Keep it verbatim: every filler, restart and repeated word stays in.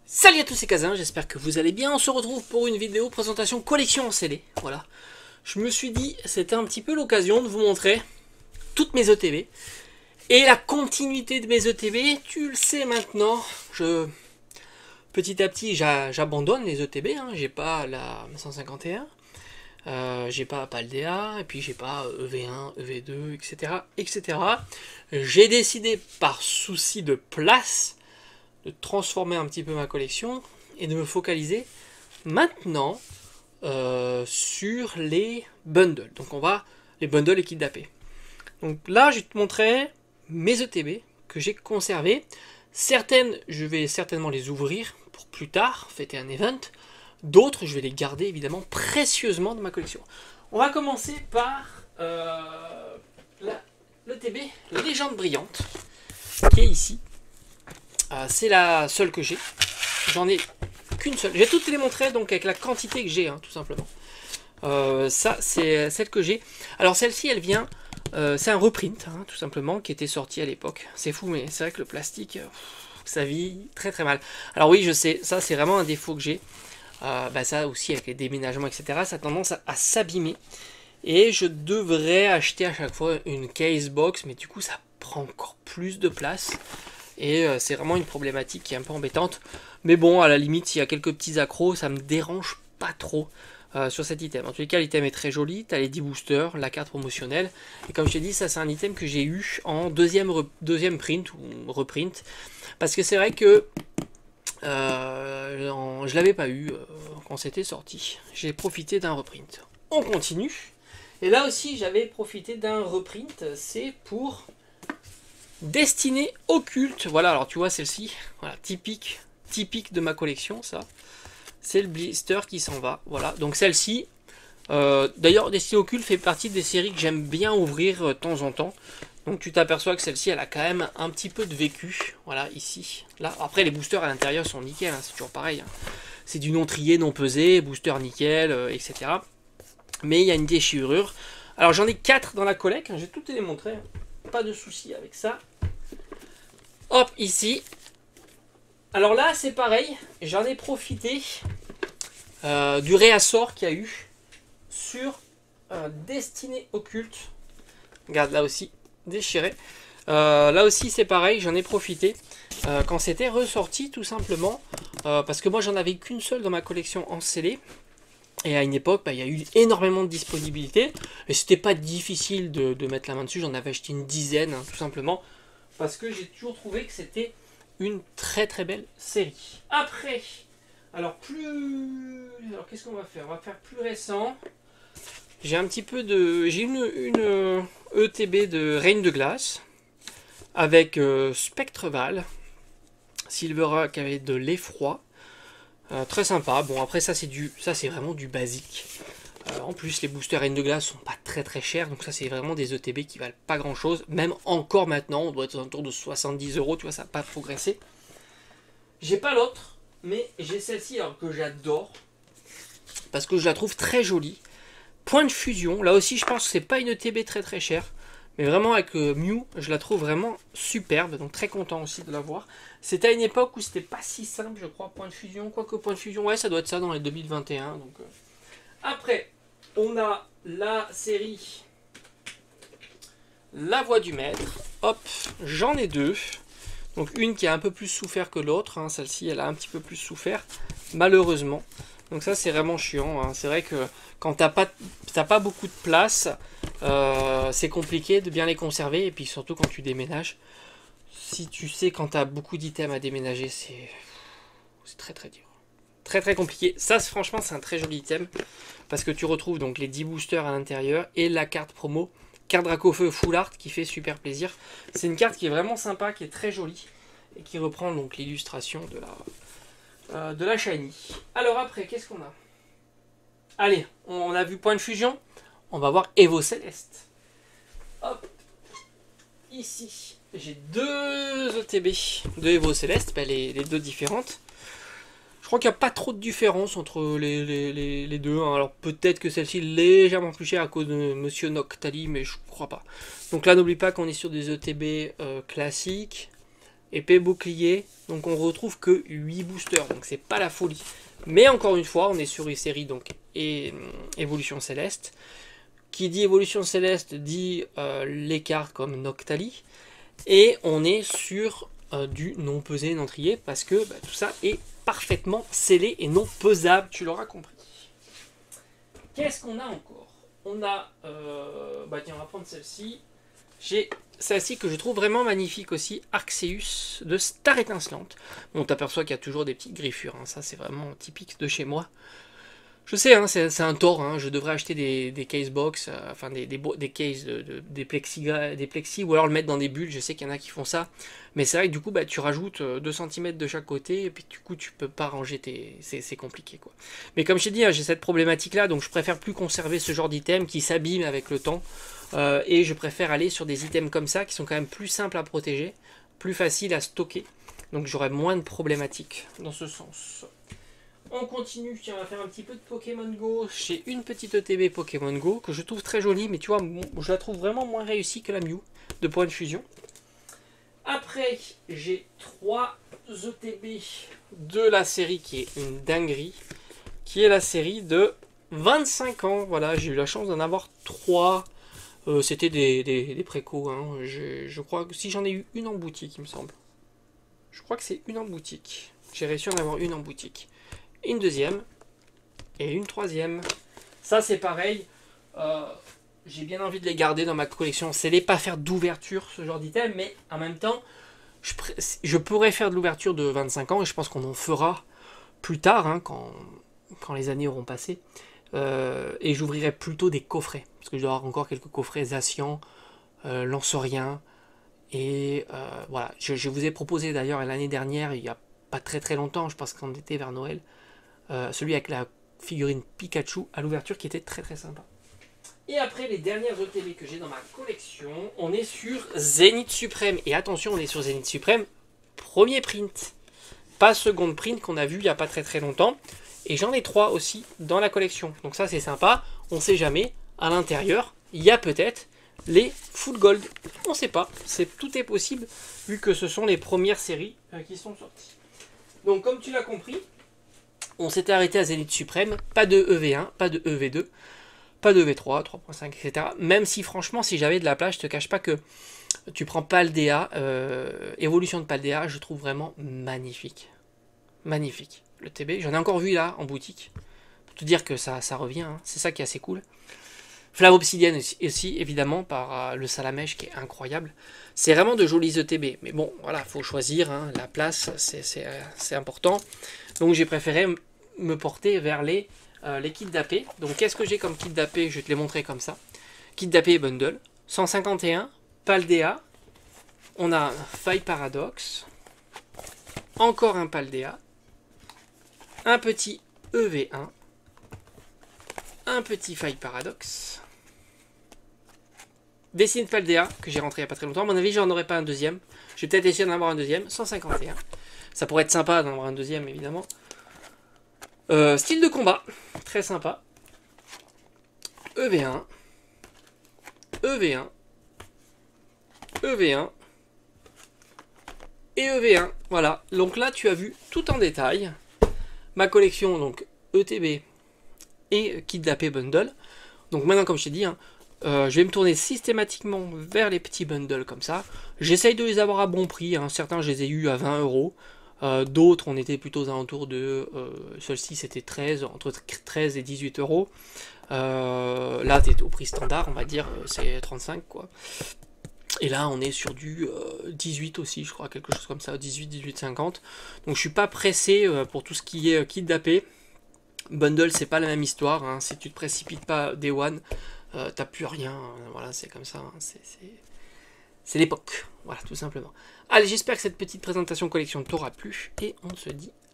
Salut à tous, c'est Kazin, j'espère que vous allez bien. On se retrouve pour une vidéo présentation collection en C D. Voilà. Je me suis dit, c'était un petit peu l'occasion de vous montrer toutes mes E T B. Et la continuité de mes E T B, tu le sais maintenant, je petit à petit j'abandonne les E T B. Hein. J'ai pas la cent cinquante et un, euh, j'ai pas Paldea, et puis j'ai pas E V un, E V deux, et cetera et cetera. J'ai décidé par souci de place de transformer un petit peu ma collection et de me focaliser maintenant euh, sur les bundles. Donc on va les bundles et kits d'A P. Donc là je vais te montrer mes E T B que j'ai conservées. Certaines je vais certainement les ouvrir pour plus tard, fêter un event. D'autres je vais les garder évidemment précieusement dans ma collection. On va commencer par euh, l'E T B Légende Brillante qui est ici. Euh, c'est la seule que j'ai. J'en ai qu'une seule. Je vais toutes les montrer donc avec la quantité que j'ai, hein, tout simplement. Euh, ça, c'est celle que j'ai. Alors celle-ci, elle vient. Euh, c'est un reprint, hein, tout simplement, qui était sorti à l'époque. C'est fou, mais c'est vrai que le plastique, euh, ça vit très très mal. Alors oui, je sais, ça c'est vraiment un défaut que j'ai. Euh, bah, ça aussi, avec les déménagements, et cetera, ça a tendance à, à s'abîmer. Et je devrais acheter à chaque fois une case box, mais du coup, ça prend encore plus de place. Et euh, c'est vraiment une problématique qui est un peu embêtante. Mais bon, à la limite, s'il y a quelques petits accros, ça me dérange pas trop euh, sur cet item. En tous les cas, l'item est très joli. Tu as les dix boosters, la carte promotionnelle. Et comme je t'ai dit, ça c'est un item que j'ai eu en deuxième, deuxième print ou reprint. Parce que c'est vrai que euh, en, je l'avais pas eu euh, quand c'était sorti. J'ai profité d'un reprint. On continue. Et là aussi, j'avais profité d'un reprint. C'est pour Destinée occulte. Voilà, alors tu vois celle-ci, voilà, typique, typique de ma collection, ça. C'est le blister qui s'en va. Voilà, donc celle-ci. Euh, D'ailleurs, Destinée occulte fait partie des séries que j'aime bien ouvrir euh, de temps en temps. Donc tu t'aperçois que celle-ci, elle a quand même un petit peu de vécu. Voilà, ici. Là, après les boosters à l'intérieur sont nickel, hein, c'est toujours pareil. Hein. C'est du non trié, non pesé, booster nickel, euh, et cetera. Mais il y a une déchirure. Alors j'en ai quatre dans la collecte, hein, je vais toutes les montrer. Hein. Pas de souci avec ça. Hop, ici. Alors là, c'est pareil. J'en ai profité euh, du réassort qu'il y a eu sur euh, Destinée occulte. Regarde, là aussi, déchiré. Euh, là aussi, c'est pareil. J'en ai profité euh, quand c'était ressorti, tout simplement. Euh, parce que moi, j'en avais qu'une seule dans ma collection en scellé. Et à une époque, bah, il y a eu énormément de disponibilité. Et c'était pas difficile de, de mettre la main dessus. J'en avais acheté une dizaine, hein, tout simplement. Parce que j'ai toujours trouvé que c'était une très très belle série. Après, alors plus... Alors qu'est-ce qu'on va faire? On va faire plus récent. J'ai un petit peu de... J'ai une, une E T B de Reine de Glace. Avec euh, Spectreval. Silverrock avec de l'effroi. Euh, très sympa. Bon, après ça c'est du, ça c'est vraiment du basique. Euh, en plus les boosters Reine de Glace sont pas très très chers, donc ça c'est vraiment des E T B qui valent pas grand chose. Même encore maintenant, on doit être autour de soixante-dix euros, tu vois, ça n'a pas progressé. J'ai pas l'autre, mais j'ai celle-ci alors que j'adore parce que je la trouve très jolie. Point de fusion, là aussi je pense que c'est pas une E T B très très chère. Mais vraiment avec euh, Mew, je la trouve vraiment superbe, donc très content aussi de la voir. C'était à une époque où c'était pas si simple, je crois, point de fusion. Quoique point de fusion, ouais, ça doit être ça dans les deux mille vingt et un. Donc, euh. Après, on a la série La Voix du Maître. Hop, j'en ai deux. Donc une qui a un peu plus souffert que l'autre. Hein. Celle-ci, elle a un petit peu plus souffert, malheureusement. Donc ça, c'est vraiment chiant. Hein. C'est vrai que quand t'as pas, t'as pas beaucoup de place, euh, c'est compliqué de bien les conserver. Et puis surtout quand tu déménages. Si tu sais quand tu as beaucoup d'items à déménager, c'est très très dur. Très très compliqué. Ça franchement c'est un très joli item. Parce que tu retrouves donc les dix boosters à l'intérieur et la carte promo. Carte Dracofeu Full Art qui fait super plaisir. C'est une carte qui est vraiment sympa, qui est très jolie. Et qui reprend donc l'illustration de la, euh, de la Shiny. Alors après, qu'est-ce qu'on a? Allez, on a vu Point de Fusion. On va voir Evo Céleste. Hop. Ici. J'ai deux E T B de Evo Céleste, ben les, les deux différentes. Je crois qu'il n'y a pas trop de différence entre les, les, les, les deux. Hein. Alors peut-être que celle-ci est légèrement plus chère à cause de Monsieur Noctali, mais je crois pas. Donc là, n'oublie pas qu'on est sur des E T B euh, classiques. épée, bouclier. Donc on retrouve que huit boosters, donc c'est pas la folie. Mais encore une fois, on est sur une série donc et, Évolution Céleste. Qui dit Évolution Céleste dit euh, les cartes comme Noctali. Et on est sur euh, du non pesé, non trié, parce que bah, tout ça est parfaitement scellé et non pesable, tu l'auras compris. Qu'est-ce qu'on a encore? On a, euh, bah tiens, on va prendre celle-ci. J'ai celle-ci que je trouve vraiment magnifique aussi, Arceus de Star Étincelante. Bon, t'aperçois qu'il y a toujours des petites griffures, hein. Ça c'est vraiment typique de chez moi. Je sais, hein, c'est un tort, hein, je devrais acheter des, des case box, euh, enfin des, des, des cases, de, de, des, plexi, des plexi, ou alors le mettre dans des bulles, je sais qu'il y en a qui font ça. Mais c'est vrai que du coup, bah, tu rajoutes deux centimètres de chaque côté, et puis du coup, tu peux pas ranger tes... C'est compliqué, quoi. Mais comme je t'ai dit, hein, j'ai cette problématique-là, donc je préfère plus conserver ce genre d'item qui s'abîme avec le temps. Euh, et je préfère aller sur des items comme ça, qui sont quand même plus simples à protéger, plus faciles à stocker. Donc j'aurai moins de problématiques dans ce sens. On continue, tiens, on va faire un petit peu de Pokémon Go. J'ai une petite E T B Pokémon Go que je trouve très jolie, mais tu vois, je la trouve vraiment moins réussie que la Mew de point de fusion. Après, j'ai trois E T B de la série qui est une dinguerie, qui est la série de vingt-cinq ans. Voilà, j'ai eu la chance d'en avoir trois. Euh, C'était des, des, des précos. Hein. Je, je crois que si j'en ai eu une en boutique, il me semble. Je crois que c'est une en boutique. J'ai réussi à en avoir une en boutique. Une deuxième et une troisième. Ça c'est pareil, euh, j'ai bien envie de les garder dans ma collection. C'est les pas faire d'ouverture ce genre d'item, mais en même temps je, je pourrais faire de l'ouverture de vingt-cinq ans et je pense qu'on en fera plus tard, hein, quand, quand les années auront passé. Euh, et j'ouvrirai plutôt des coffrets, parce que je dois avoir encore quelques coffrets Zacian, euh, Lanceurien. Et euh, voilà, je, je vous ai proposé d'ailleurs l'année dernière, il n'y a pas très très longtemps, je pense qu'on était vers Noël, Euh, celui avec la figurine Pikachu à l'ouverture qui était très très sympa. Et après les dernières E T B que j'ai dans ma collection, on est sur Zénith Suprême. Et attention, on est sur Zénith Suprême, premier print. Pas seconde print qu'on a vu il n'y a pas très très longtemps. Et j'en ai trois aussi dans la collection. Donc ça c'est sympa, on ne sait jamais. À l'intérieur, il y a peut-être les full gold. On ne sait pas, tout est possible vu que ce sont les premières séries euh, qui sont sorties. Donc comme tu l'as compris, on s'était arrêté à Zénith Suprême, pas de E V un, pas de E V deux, pas de E V trois, trois point cinq, et cetera. Même si franchement, si j'avais de la place, je te cache pas que tu prends Paldea, euh, Évolution de Paldea, je trouve vraiment magnifique. Magnifique. Le T B, j'en ai encore vu là, en boutique. Pour te dire que ça, ça revient, hein. C'est ça qui est assez cool. Flamme Obsidienne aussi, aussi, évidemment, par euh, le Salamèche qui est incroyable. C'est vraiment de jolis E T B. Mais bon, voilà, faut choisir, hein. La place, c'est euh, important. Donc j'ai préféré me porter vers les, euh, les kits d'A P. Donc qu'est-ce que j'ai comme kit d'A P? Je vais te les montrer comme ça. Kit d'A P et bundle. cent cinquante et un, Paldea. On a un Faille Paradox. Encore un Paldea. Un petit E V un. Un petit Faille Paradox. Dessine Paldea, que j'ai rentré il n'y a pas très longtemps. À mon avis, j'en aurai pas un deuxième. Je vais peut-être essayer d'en avoir un deuxième. cent cinquante et un. Ça pourrait être sympa d'en avoir un deuxième, évidemment. Euh, style de combat, très sympa. E V un. E V un. E V un. Et E V un. Voilà. Donc là, tu as vu tout en détail ma collection, donc E T B et kit d'A P bundle. Donc maintenant, comme je t'ai dit, hein, euh, je vais me tourner systématiquement vers les petits bundles comme ça. J'essaye de les avoir à bon prix. Hein. Certains, je les ai eu à vingt euros. Euh, D'autres, on était plutôt aux alentours de... Euh, Celle-ci, c'était treize, entre treize et dix-huit euros. Euh, là, tu es au prix standard, on va dire, c'est trente-cinq, quoi. Et là, on est sur du euh, dix-huit aussi, je crois, quelque chose comme ça, dix-huit, dix-huit cinquante. Donc, je suis pas pressé euh, pour tout ce qui est euh, kit d'A P. Bundle, c'est pas la même histoire. Hein. Si tu te précipites pas Day One, euh, t'as plus rien. Voilà, c'est comme ça. Hein. C'est l'époque. Voilà, tout simplement. Allez, j'espère que cette petite présentation collection t'aura plu. Et on se dit